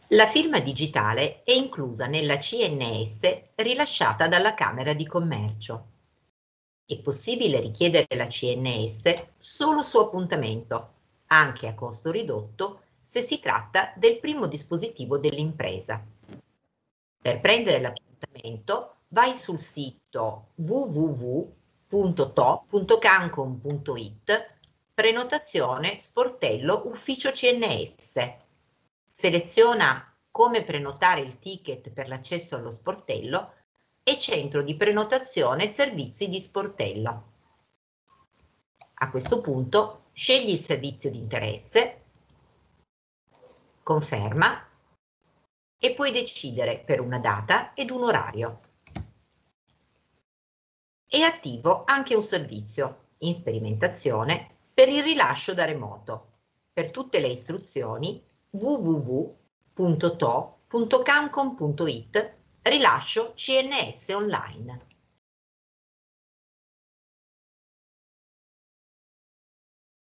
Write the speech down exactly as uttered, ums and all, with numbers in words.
La firma digitale è inclusa nella C N S rilasciata dalla Camera di Commercio. È possibile richiedere la C N S solo su appuntamento, anche a costo ridotto se si tratta del primo dispositivo dell'impresa. Per prendere l'appuntamento vai sul sito w w w punto to punto cancom punto it, prenotazione sportello ufficio C N S. Seleziona come prenotare il ticket per l'accesso allo sportello e centro di prenotazione servizi di sportello. A questo punto scegli il servizio di interesse, conferma e puoi decidere per una data ed un orario. È attivo anche un servizio in sperimentazione per il rilascio da remoto. Per tutte le istruzioni w w w punto to punto cancom punto it rilascio C N S online.